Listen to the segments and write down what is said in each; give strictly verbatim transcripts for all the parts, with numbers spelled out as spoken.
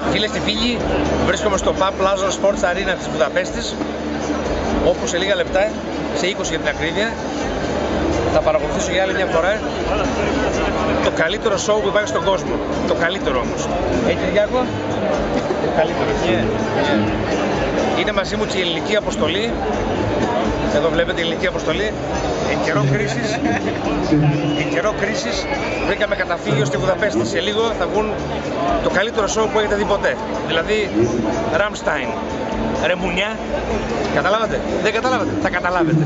Φίλες και φίλοι, βρίσκομαι στο Pub Plaza Sports Arena της Βουδαπέστης, όπου σε λίγα λεπτά, σε είκοσι για την ακρίβεια, θα παρακολουθήσω για άλλη μια φορά το καλύτερο show που υπάρχει στον κόσμο. Το καλύτερο όμως. Ε, Κυριάκο, το καλύτερο. Yeah. Yeah. Είναι μαζί μου και η ελληνική αποστολή. Εδώ βλέπετε η ελληνική αποστολή. Εν καιρό κρίσης, εν καιρό κρίσης βρήκαμε καταφύγιο στη Βουδαπέστη. Σε λίγο θα βγουν το καλύτερο show που έχετε δει ποτέ. Δηλαδή Rammstein, Ρεμουνιά. Καταλάβατε? Δεν καταλάβατε? Θα καταλάβετε.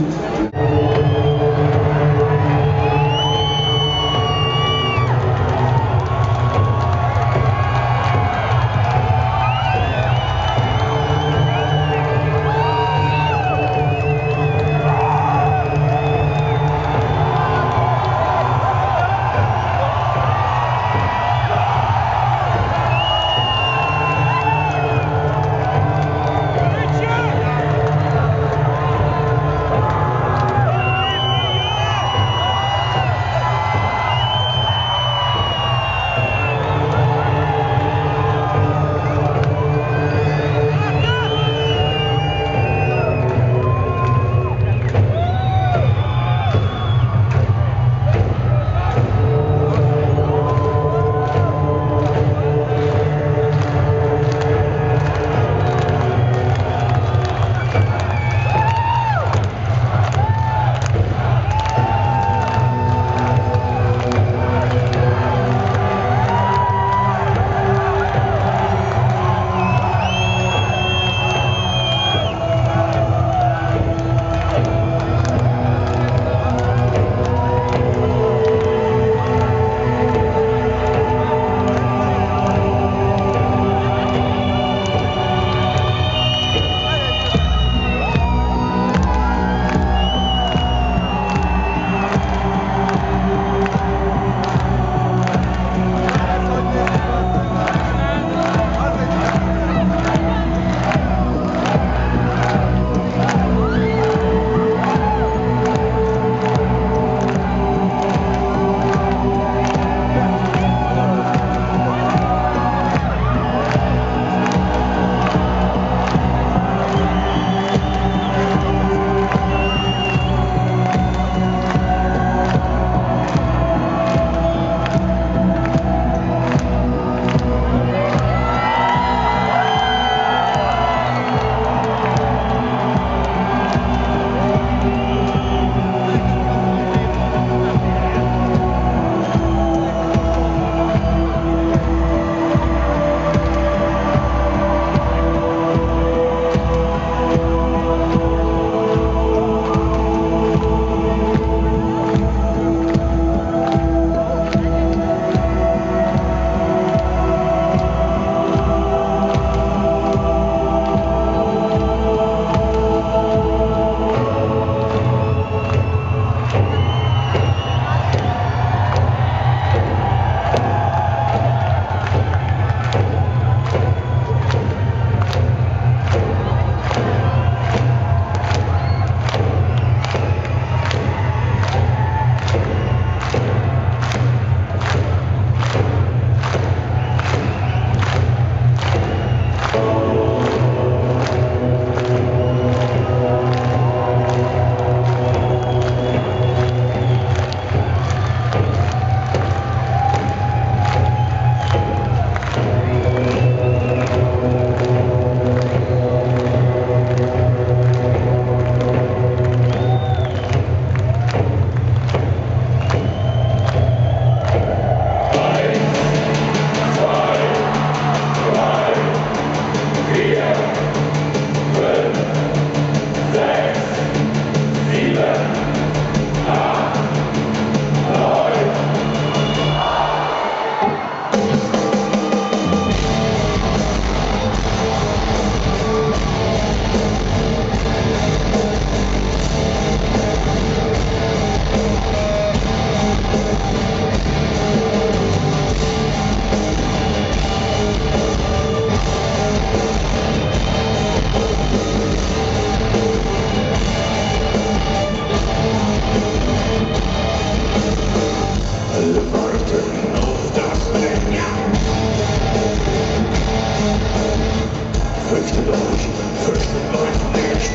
Fürchtet euch, fürchtet euch nicht.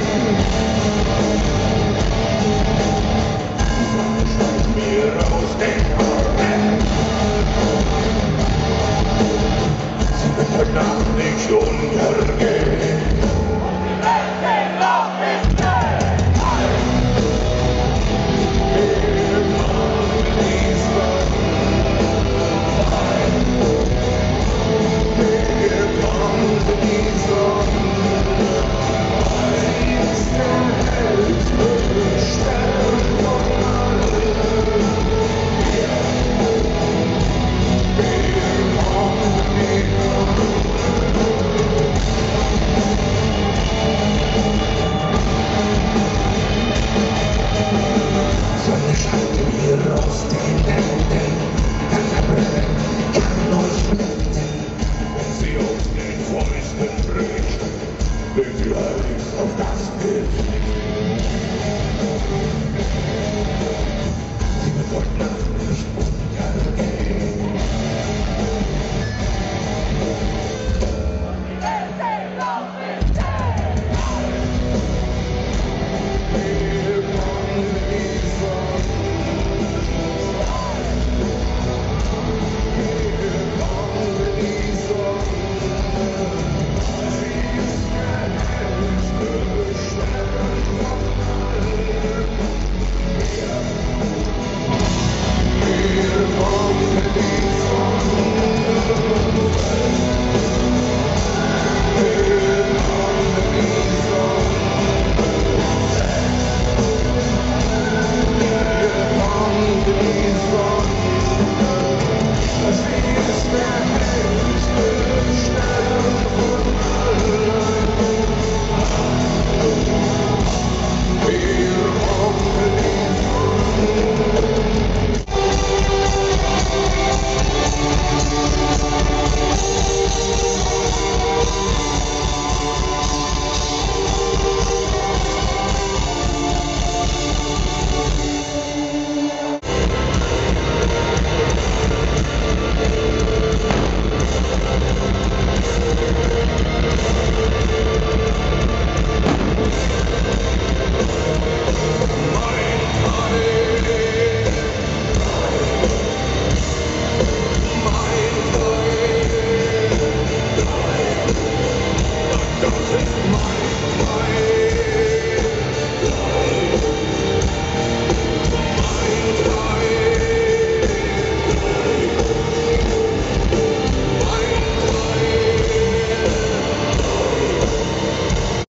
Steigt mir aus den Armen. Sie wird heute Nacht nicht untergehen. Sonne scheint mir aus den Händen, dann verbrennen kann euch blenden. Wenn sie aus den Fäusten bricht, will sie